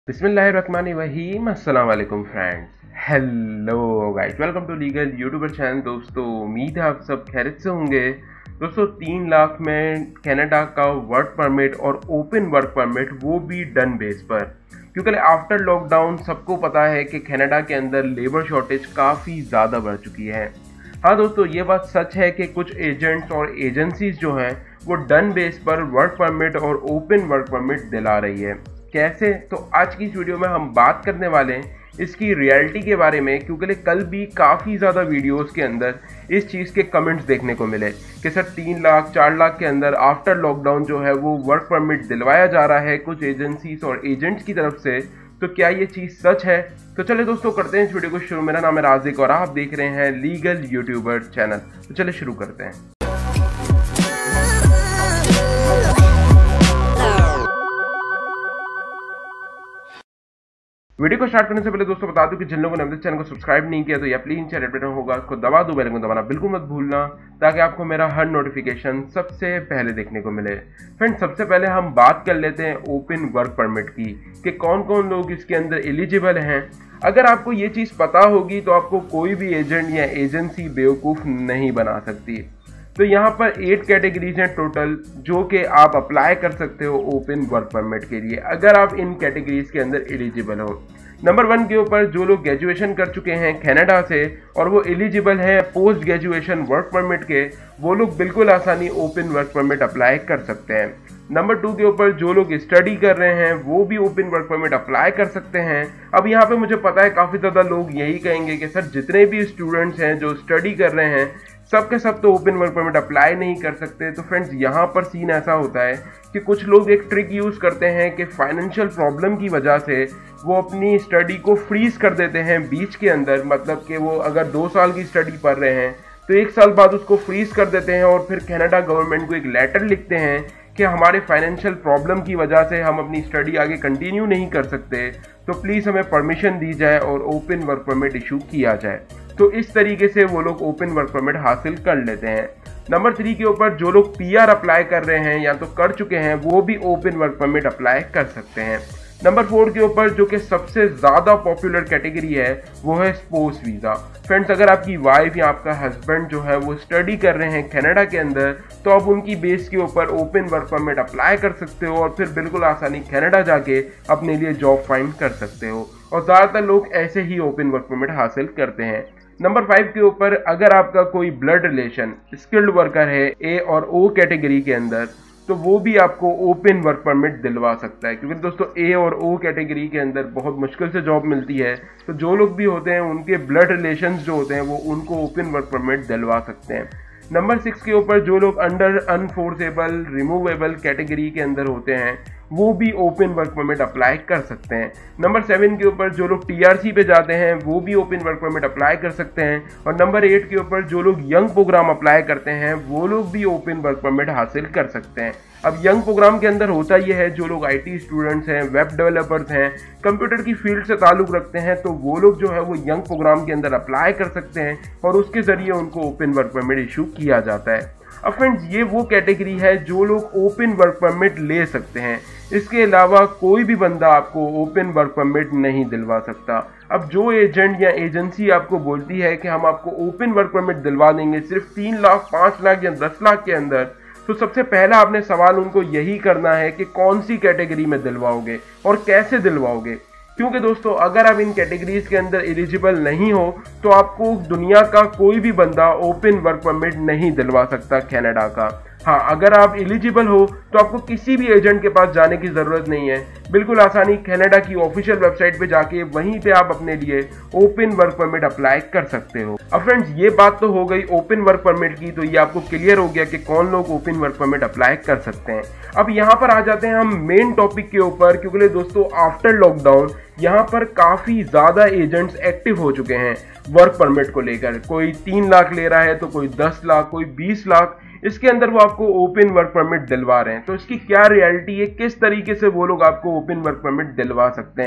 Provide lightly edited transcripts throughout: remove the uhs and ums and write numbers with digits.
बिस्मिल्लाहिर्रहमानिर्रहीम। अस्सलाम वालेकुम friends. Hello guys, welcome to legal YouTuber channel. दोस्तों, उम्मीद है आप सब खैरियत से होंगे। दोस्तों, 3 लाख में कनाडा का वर्क परमिट और ओपन वर्क परमिट, वो भी डन बेस पर, क्योंकि आफ्टर लॉकडाउन सबको पता है कि कनाडा के अंदर लेबर शॉर्टेज काफ़ी ज़्यादा बढ़ चुकी है। हाँ दोस्तों, ये बात सच है कि कुछ एजेंट्स और एजेंसीज जो हैं वो डन बेस पर वर्क परमिट और ओपन वर्क परमिट दिला रही है। कैसे? तो आज की इस वीडियो में हम बात करने वाले हैं इसकी रियलिटी के बारे में, क्योंकि कल भी काफ़ी ज़्यादा वीडियोस के अंदर इस चीज़ के कमेंट्स देखने को मिले कि सर 3 लाख 4 लाख के अंदर आफ्टर लॉकडाउन जो है वो वर्क परमिट दिलवाया जा रहा है कुछ एजेंसीज और एजेंट्स की तरफ से। तो क्या ये चीज़ सच है? तो चले दोस्तों, करते हैं इस वीडियो को शुरू। मेरा नाम है राजिक और आप देख रहे हैं लीगल यूट्यूबर चैनल। तो चले शुरू करते हैं। वीडियो को स्टार्ट करने से पहले दोस्तों बता दूं कि जिन लोगों ने अभी तक चैनल को सब्सक्राइब नहीं किया तो या प्लीज नीचे रेड बटन होगा, उसको दबा दो, बेल आइकन दबाना बिल्कुल मत भूलना, ताकि आपको मेरा हर नोटिफिकेशन सबसे पहले देखने को मिले। फ्रेंड्स, सबसे पहले हम बात कर लेते हैं ओपन वर्क परमिट की कि कौन कौन लोग इसके अंदर एलिजिबल हैं। अगर आपको ये चीज़ पता होगी तो आपको कोई भी एजेंट या एजेंसी बेवकूफ़ नहीं बना सकती। तो यहाँ पर 8 कैटेगरीज हैं टोटल, जो कि आप अप्लाई कर सकते हो ओपन वर्क परमिट के लिए, अगर आप इन कैटेगरीज के अंदर एलिजिबल हो। नंबर 1 के ऊपर जो लोग ग्रेजुएशन कर चुके हैं कनाडा से और वो एलिजिबल हैं पोस्ट ग्रेजुएशन वर्क परमिट के, वो लोग बिल्कुल आसानी ओपन वर्क परमिट अप्लाई कर सकते हैं। नंबर 2 के ऊपर जो लोग स्टडी कर रहे हैं वो भी ओपन वर्क परमिट अप्लाई कर सकते हैं। अब यहाँ पे मुझे पता है काफ़ी ज़्यादा लोग यही कहेंगे कि सर जितने भी स्टूडेंट्स हैं जो स्टडी कर रहे हैं सब के सब तो ओपन वर्क परमिट अप्लाई नहीं कर सकते। तो फ्रेंड्स, यहाँ पर सीन ऐसा होता है कि कुछ लोग एक ट्रिक यूज़ करते हैं कि फाइनेंशियल प्रॉब्लम की वजह से वो अपनी स्टडी को फ्रीज कर देते हैं बीच के अंदर। मतलब कि वो अगर 2 साल की स्टडी पढ़ रहे हैं तो 1 साल बाद उसको फ्रीज कर देते हैं और फिर कनाडा गवर्नमेंट को एक लेटर लिखते हैं कि हमारे फाइनेंशियल प्रॉब्लम की वजह से हम अपनी स्टडी आगे कंटिन्यू नहीं कर सकते, तो प्लीज़ हमें परमिशन दी जाए और ओपन वर्क परमिट इशू किया जाए। तो इस तरीके से वो लोग ओपन वर्क परमिट हासिल कर लेते हैं। नंबर 3 के ऊपर जो लोग पीआर अप्लाई कर रहे हैं या तो कर चुके हैं वो भी ओपन वर्क परमिट अप्लाई कर सकते हैं। नंबर 4 के ऊपर जो कि सबसे ज़्यादा पॉपुलर कैटेगरी है वो है स्पोर्ट्स वीज़ा। फ्रेंड्स, अगर आपकी वाइफ या आपका हस्बैंड जो है वो स्टडी कर रहे हैं कनाडा के अंदर तो आप उनकी बेस के ऊपर ओपन वर्क परमिट अप्लाई कर सकते हो और फिर बिल्कुल आसानी कनाडा जाके अपने लिए जॉब फाइंड कर सकते हो। और ज़्यादातर लोग ऐसे ही ओपन वर्क परमिट हासिल करते हैं। नंबर 5 के ऊपर अगर आपका कोई ब्लड रिलेशन स्किल्ड वर्कर है ए और ओ कैटेगरी के अंदर, तो वो भी आपको ओपन वर्क परमिट दिलवा सकता है, क्योंकि दोस्तों ए और ओ कैटेगरी के अंदर बहुत मुश्किल से जॉब मिलती है। तो जो लोग भी होते हैं उनके ब्लड रिलेशंस जो होते हैं वो उनको ओपन वर्क परमिट दिलवा सकते हैं। नंबर 6 के ऊपर जो लोग अंडर अनफोर्सेबल रिमूवेबल कैटेगरी के अंदर होते हैं वो भी ओपन वर्क परमिट अप्लाई कर सकते हैं। नंबर 7 के ऊपर जो लोग टीआरसी पे जाते हैं वो भी ओपन वर्क परमिट अप्लाई कर सकते हैं। और नंबर 8 के ऊपर जो लोग यंग प्रोग्राम अप्लाई करते हैं वो लोग भी ओपन वर्क परमिट हासिल कर सकते हैं। अब यंग प्रोग्राम के अंदर होता यह है, जो लोग आईटी स्टूडेंट्स हैं, वेब डेवलपर्स हैं, कंप्यूटर की फील्ड से ताल्लुक़ रखते हैं, तो वो लोग जो है वो यंग प्रोग्राम के अंदर अप्लाई कर सकते हैं और उसके ज़रिए उनको ओपन वर्क परमिट इशू किया जाता है। अब फ्रेंड्स, ये वो कैटेगरी है जो लोग ओपन वर्क परमिट ले सकते हैं। इसके अलावा कोई भी बंदा आपको ओपन वर्क परमिट नहीं दिलवा सकता। अब जो एजेंट या एजेंसी आपको बोलती है कि हम आपको ओपन वर्क परमिट दिलवा देंगे सिर्फ 3 लाख 5 लाख या 10 लाख के अंदर, तो सबसे पहला आपने सवाल उनको यही करना है कि कौन सी कैटेगरी में दिलवाओगे और कैसे दिलवाओगे। क्योंकि दोस्तों, अगर आप इन कैटेगरीज के अंदर एलिजिबल नहीं हो तो आपको दुनिया का कोई भी बंदा ओपन वर्क परमिट नहीं दिलवा सकता कनाडा का। हाँ, अगर आप एलिजिबल हो तो आपको किसी भी एजेंट के पास जाने की ज़रूरत नहीं है। बिल्कुल आसानी कनाडा की ऑफिशियल वेबसाइट पे जाके वहीं पे आप अपने लिए ओपन वर्क परमिट अप्लाई कर सकते हो। अब फ्रेंड्स, ये बात तो हो गई ओपन वर्क परमिट की, तो ये आपको क्लियर हो गया कि कौन लोग ओपन वर्क परमिट अप्लाई कर सकते हैं। अब यहाँ पर आ जाते हैं हम मेन टॉपिक के ऊपर, क्योंकि दोस्तों आफ्टर लॉकडाउन यहाँ पर काफ़ी ज़्यादा एजेंट्स एक्टिव हो चुके हैं वर्क परमिट को लेकर। कोई 3 लाख ले रहा है तो कोई 10 लाख, कोई 20 लाख, इसके अंदर वो आपको ओपन वर्क परमिट दिलवा रहे हैं। तो इसकी क्या रियलिटी है, किस तरीके से वो लोग आपको ओपन वर्क परमिट दिलवा सकते हैं।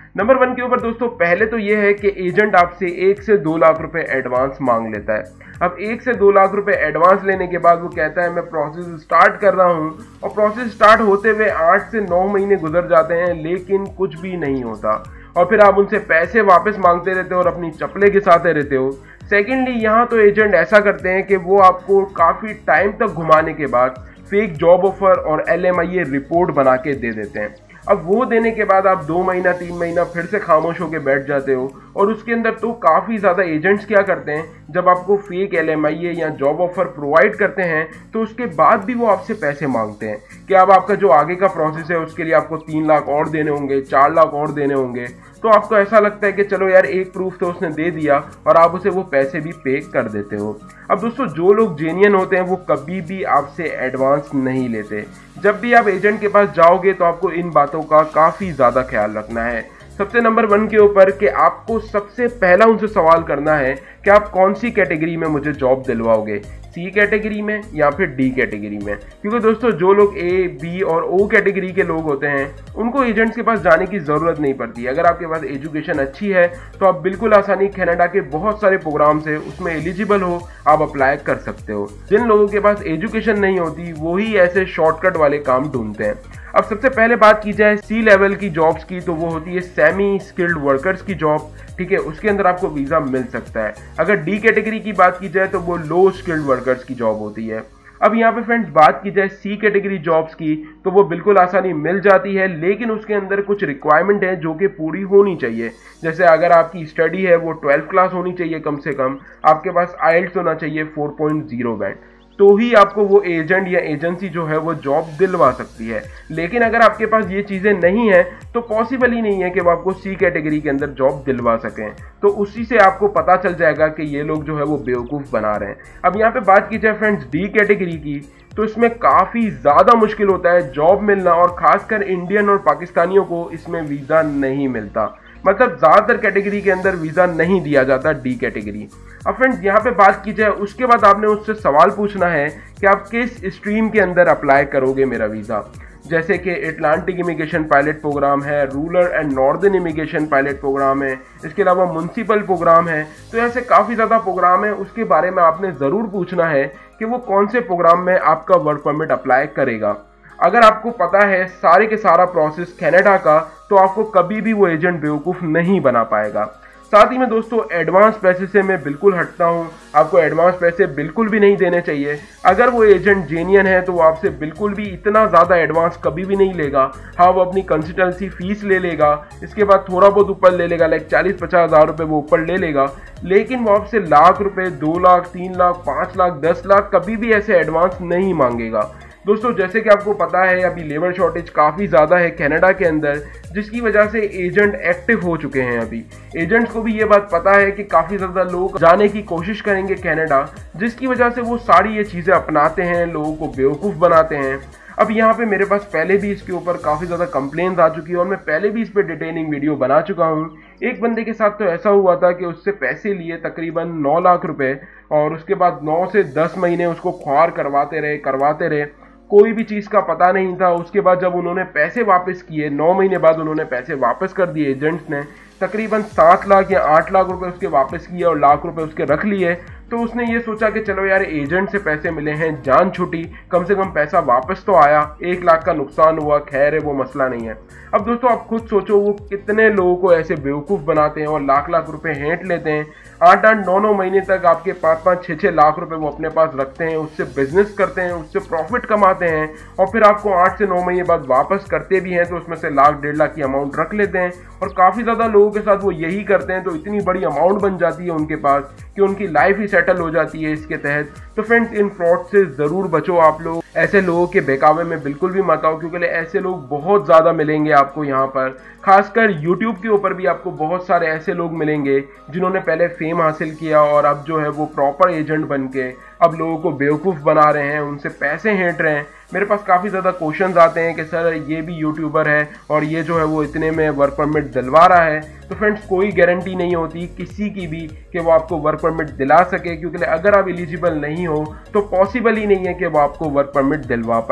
नंबर 1 के ऊपर दोस्तों पहले तो ये है कि एजेंट आपसे 1 से 2 लाख रुपए एडवांस मांग लेता है। अब 1 से 2 लाख रुपए एडवांस लेने के बाद वो कहता है मैं प्रोसेस स्टार्ट कर रहा हूँ, और प्रोसेस स्टार्ट होते हुए 8 से 9 महीने गुजर जाते हैं लेकिन कुछ भी नहीं होता, और फिर आप उनसे पैसे वापस मांगते रहते हो और अपनी चप्पलें घिसाते रहते हो। सेकेंडली यहाँ तो एजेंट ऐसा करते हैं कि वो आपको काफ़ी टाइम तक घुमाने के बाद फेक जॉब ऑफर और LMIA रिपोर्ट बना के दे देते हैं। अब वो देने के बाद आप 2 महीना 3 महीना फिर से खामोश होकर बैठ जाते हो, और उसके अंदर तो काफ़ी ज़्यादा एजेंट्स क्या करते हैं, जब आपको फेक LMIA या जॉब ऑफर प्रोवाइड करते हैं तो उसके बाद भी वो आपसे पैसे मांगते हैं कि अब आपका जो आगे का प्रोसेस है उसके लिए आपको 3 लाख और देने होंगे, 4 लाख और देने होंगे। तो आपको ऐसा लगता है कि चलो यार एक प्रूफ तो उसने दे दिया, और आप उसे वो पैसे भी पे कर देते हो। अब दोस्तों जो लोग जेन्युइन होते हैं वो कभी भी आपसे एडवांस नहीं लेते। जब भी आप एजेंट के पास जाओगे तो आपको इन बातों का काफ़ी ज़्यादा ख्याल रखना है। सबसे नंबर 1 के ऊपर कि आपको सबसे पहला उनसे सवाल करना है कि आप कौन सी कैटेगरी में मुझे जॉब दिलवाओगे, C कैटेगरी में या फिर D कैटेगरी में। क्योंकि दोस्तों जो लोग A, B और O कैटेगरी के लोग होते हैं उनको एजेंट्स के पास जाने की ज़रूरत नहीं पड़ती। अगर आपके पास एजुकेशन अच्छी है तो आप बिल्कुल आसानी कनाडा के बहुत सारे प्रोग्राम से उसमें एलिजिबल हो, आप अप्लाई कर सकते हो। जिन लोगों के पास एजुकेशन नहीं होती वही ऐसे शॉर्टकट वाले काम ढूंढते हैं। अब सबसे पहले बात की जाए C लेवल की जॉब्स की, तो वो होती है सेमी स्किल्ड वर्कर्स की जॉब, ठीक है, उसके अंदर आपको वीज़ा मिल सकता है। अगर D कैटेगरी की बात की जाए तो वो लो स्किल्ड वर्कर्स की जॉब होती है। अब यहाँ पे फ्रेंड्स बात की जाए C कैटेगरी जॉब्स की, तो वो बिल्कुल आसानी मिल जाती है, लेकिन उसके अंदर कुछ रिक्वायरमेंट है जो कि पूरी होनी चाहिए। जैसे अगर आपकी स्टडी है वो 12th क्लास होनी चाहिए कम से कम, आपके पास IELTS होना चाहिए 4.0 बैंड, तो ही आपको वो एजेंट या एजेंसी जो है वो जॉब दिलवा सकती है। लेकिन अगर आपके पास ये चीज़ें नहीं है तो पॉसिबल ही नहीं है कि वो आपको C कैटेगरी के अंदर जॉब दिलवा सकें। तो उसी से आपको पता चल जाएगा कि ये लोग जो है वो बेवकूफ़ बना रहे हैं। अब यहाँ पे बात की जाए फ्रेंड्स D कैटेगरी की, तो इसमें काफ़ी ज़्यादा मुश्किल होता है जॉब मिलना, और ख़ासकर इंडियन और पाकिस्तानियों को इसमें वीज़ा नहीं मिलता। मतलब ज़्यादातर कैटेगरी के अंदर वीज़ा नहीं दिया जाता D कैटेगरी। अब फ्रेंड्स यहाँ पे बात की जाए, उसके बाद आपने उससे सवाल पूछना है कि आप किस स्ट्रीम के अंदर अप्लाई करोगे मेरा वीज़ा। जैसे कि एटलांटिक इमिग्रेशन पायलट प्रोग्राम है, rural and northern immigration pilot programme है, इसके अलावा म्युनिसिपल प्रोग्राम है। तो ऐसे काफ़ी ज़्यादा प्रोग्राम है, उसके बारे में आपने ज़रूर पूछना है कि वो कौन से प्रोग्राम में आपका वर्क परमिट अप्लाई करेगा। अगर आपको पता है सारे के सारा प्रोसेस कनाडा का, तो आपको कभी भी वो एजेंट बेवकूफ़ नहीं बना पाएगा। साथ ही में दोस्तों एडवांस पैसे से मैं बिल्कुल हटता हूँ, आपको एडवांस पैसे बिल्कुल भी नहीं देने चाहिए। अगर वो एजेंट जेन्युइन है तो वो आपसे बिल्कुल भी इतना ज़्यादा एडवांस कभी भी नहीं लेगा। हाँ, वो अपनी कंसल्टेंसी फीस ले लेगा, इसके बाद थोड़ा बहुत ऊपर ले लेगा, लाइक 40-50 हज़ार रुपये वो ऊपर ले लेगा, लेकिन वो आपसे लाख रुपये, 2 लाख, 3 लाख, 5 लाख, 10 लाख कभी भी ऐसे एडवांस नहीं मांगेगा। दोस्तों जैसे कि आपको पता है अभी लेबर शॉर्टेज काफ़ी ज़्यादा है कनाडा के अंदर, जिसकी वजह से एजेंट एक्टिव हो चुके हैं। अभी एजेंट्स को भी ये बात पता है कि काफ़ी ज़्यादा लोग जाने की कोशिश करेंगे कनाडा, जिसकी वजह से वो सारी ये चीज़ें अपनाते हैं, लोगों को बेवकूफ़ बनाते हैं। अब यहाँ पे मेरे पास पहले भी इसके ऊपर काफ़ी ज़्यादा कंप्लेंट्स आ चुकी है, और मैं पहले भी इस पर डिटेलिंग वीडियो बना चुका हूँ। एक बंदे के साथ तो ऐसा हुआ था कि उससे पैसे लिए तकरीबन 9 लाख रुपए, और उसके बाद 9 से 10 महीने उसको ख्वार करवाते रहे, कोई भी चीज़ का पता नहीं था। उसके बाद जब उन्होंने पैसे वापस किए, 9 महीने बाद उन्होंने पैसे वापस कर दिए एजेंट्स ने, तकरीबन 7 लाख या 8 लाख रुपए उसके वापस किए और लाख रुपए उसके रख लिए। तो उसने ये सोचा कि चलो यार एजेंट से पैसे मिले हैं, जान छुटी, कम से कम पैसा वापस तो आया, 1 लाख का नुकसान हुआ, खैर है वो मसला नहीं है। अब दोस्तों आप खुद सोचो वो कितने लोगों को ऐसे बेवकूफ़ बनाते हैं और लाख लाख रुपए हेंट लेते हैं। 8-8, 9-9 महीने तक आपके 5-5, 6-6 लाख रुपए वो अपने पास रखते हैं, उससे बिजनेस करते हैं, उससे प्रॉफिट कमाते हैं, और फिर आपको 8 से 9 महीने बाद वापस करते भी हैं तो उसमें से लाख 1.5 लाख की अमाउंट रख लेते हैं। और काफ़ी ज़्यादा लोगों के साथ वो यही करते हैं, तो इतनी बड़ी अमाउंट बन जाती है उनके पास कि उनकी लाइफ ही सेटल हो जाती है इसके तहत। तो फ्रेंड्स इन फ्रॉड से ज़रूर बचो आप लोग, ऐसे लोगों के बहकावे में बिल्कुल भी मत आओ, क्योंकि ऐसे लोग बहुत ज़्यादा मिलेंगे आपको यहाँ पर। खासकर यूट्यूब के ऊपर भी आपको बहुत सारे ऐसे लोग मिलेंगे जिन्होंने पहले फेम हासिल किया और अब जो है वो प्रॉपर एजेंट बन के अब लोगों को बेवकूफ़ बना रहे हैं, उनसे पैसे हेंट रहे हैं। मेरे पास काफ़ी ज़्यादा क्वेश्चंस आते हैं कि सर ये भी यूट्यूबर है और ये जो है वो इतने में वर्क परमिट दिलवा रहा है। तो फ्रेंड्स कोई गारंटी नहीं होती किसी की भी कि वो आपको वर्क परमिट दिला सके, क्योंकि अगर आप एलिजिबल नहीं हो तो पॉसिबल ही नहीं है कि वो आपको वर्क परमिट दिलवा पाए।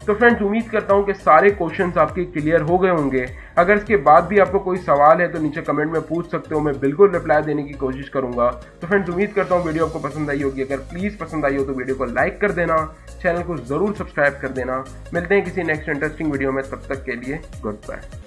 तो फ्रेंड्स उम्मीद करता हूँ कि सारे क्वेश्चंस आपके क्लियर हो गए होंगे। अगर इसके बाद भी आपको कोई सवाल है तो नीचे कमेंट में पूछ सकते हो, मैं बिल्कुल रिप्लाई देने की कोशिश करूंगा। तो फ्रेंड्स उम्मीद करता हूँ वीडियो आपको पसंद आई होगी। अगर प्लीज़ पसंद आई हो तो वीडियो को लाइक कर देना, चैनल को ज़रूर सब्सक्राइब कर देना। मिलते हैं किसी नेक्स्ट इंटरेस्टिंग वीडियो में, तब तक के लिए गुड बाय।